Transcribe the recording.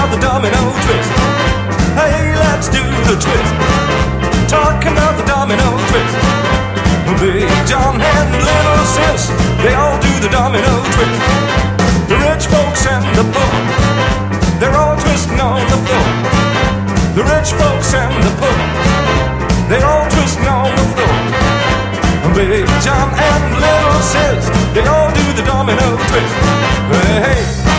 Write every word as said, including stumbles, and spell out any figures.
about the domino twist. Hey, let's do the twist. Talking about the domino twist. Big John and Little Sis, they all do the domino twist. The rich folks and the poor, they're all twisting on the floor. The rich folks and the poor, they're all twisting on the floor. Big John and Little Sis, they all do the domino twist. Hey, hey.